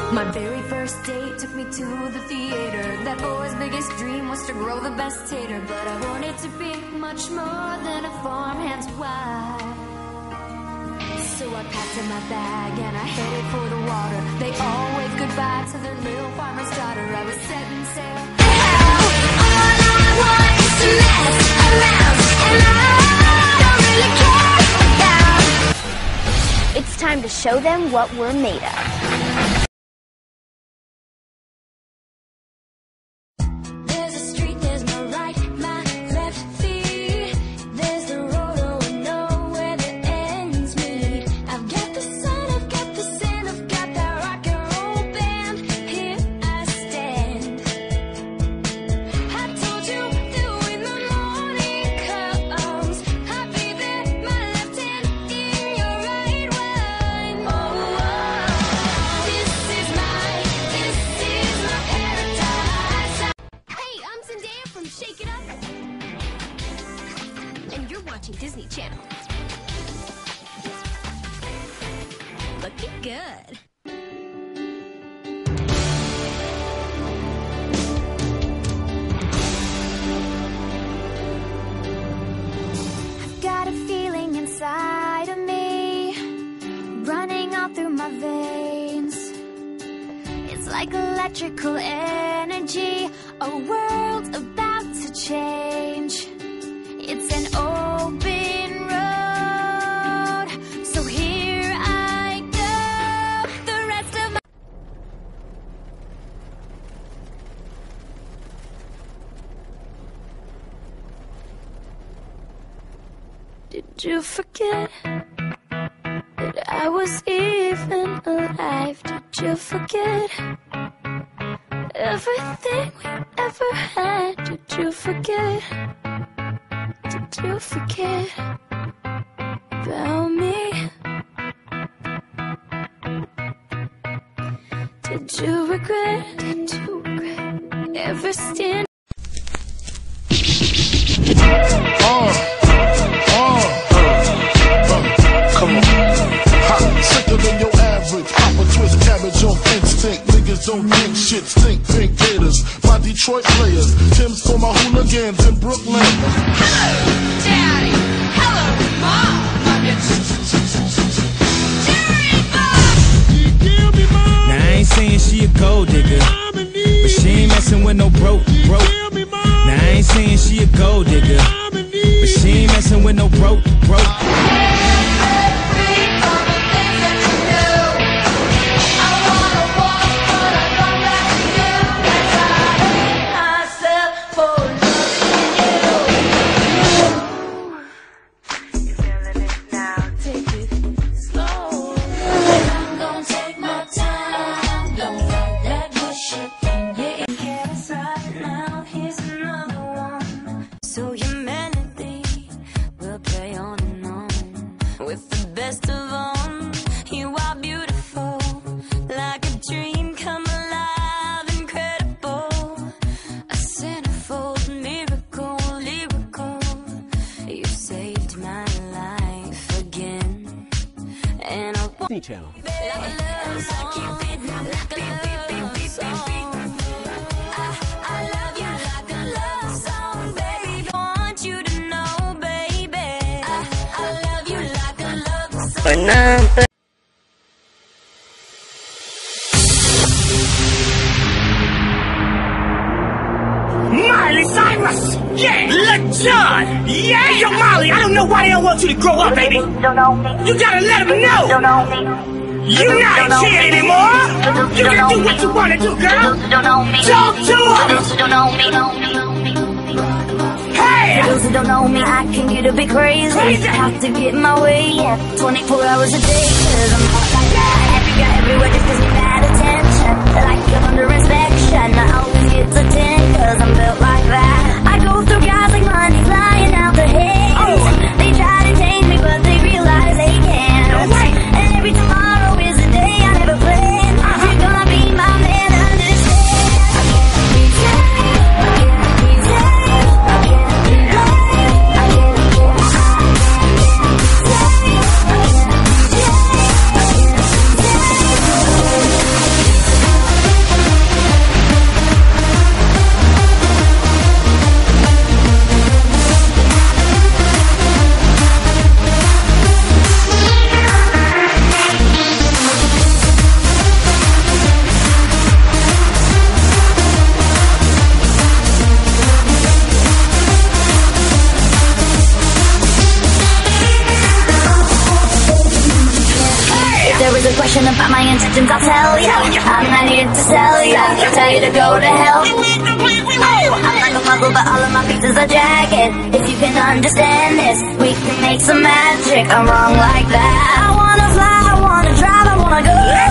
My very first date took me to the theater. That boy's biggest dream was to grow the best tater, but I wanted to be much more than a farmhand's wife. So I packed in my bag and I headed for the water. They all waved goodbye to their little farmer's daughter. I was setting sail. All I want is to mess around, and I don't really care about. It's time to show them what we're made of. Shake it up. And you're watching Disney Channel. Looking good. I've got a feeling inside of me, running all through my veins. It's like electrical energy, a world about to change. It's an open road, so here I go. The rest of my Did you forget that I was even alive? Did you forget everything we ever had? Did you forget? Did you forget about me? Did you regret? Did you regret ever standing? Come on. Hot, sicker than your average. Pop a twist cabbage on instinct. Niggas don't think shit, stink pink gators. My Detroit players, Tim's for my hooligans in Brooklyn. Hello, Daddy. Hello, Mom. Now I ain't saying she a gold digger, but she ain't messing with no broke. Now I ain't saying she a gold digger, but she ain't messing with no broke. So your melody will play on and on. With the best of them, you are beautiful, like a dream come alive, incredible, a centerfold miracle, lyrical. You saved my life again, and I want Disney Channel. like a love song, like a love song. I love you like a love song, baby. I want you to know, baby. I love you like a love song. Miley Cyrus! Yeah! LeJohn! Yeah! Yo, Molly, I don't know why they don't want you to grow up, baby! You gotta let them know! You're not a kid anymore! You can do what you wanna do, girl! Talk to them! Hey! Those who don't know me, I can get a bit crazy. Have to get my way, 24 hours a day. Cause I'm hot like that. Every guy everywhere just gives me mad attention. Like I'm under inspection. I always get to 10 cause I'm built like that. I go through guys like money flying out the head. They try to change me but they realize they can't. And every tomorrow is a day I never planned. You're gonna be my man, understand? I can't pretend, I can't pretend, I can't pretend, I can't pretend, I can't pretend, I can't pretend. about my intentions, I'll tell ya. I'm not here to sell ya, tell you to go to hell. I'm like a puzzle, but all of my pieces are jagged. If you can understand this, we can make some magic. I'm wrong like that. I wanna fly, I wanna drive, I wanna go.